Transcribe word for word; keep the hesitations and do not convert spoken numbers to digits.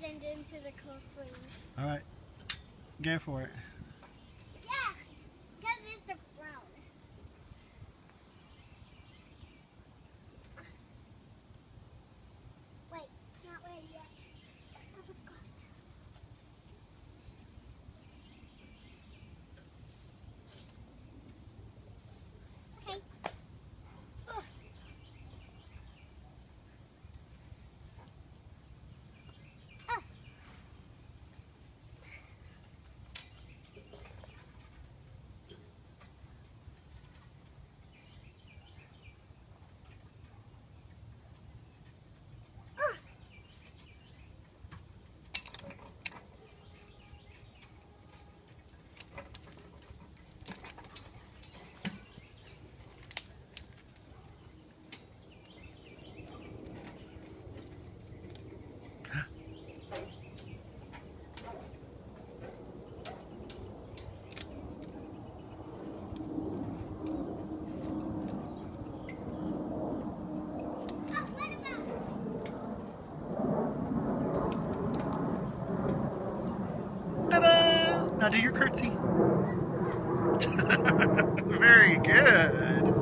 descend into the cool swing. All right, go for it. Yeah, because it's the brown. Wait, it's not ready yet. I forgot. Okay. Ugh. Ah. Ta-da! Now do your curtsy. Very good.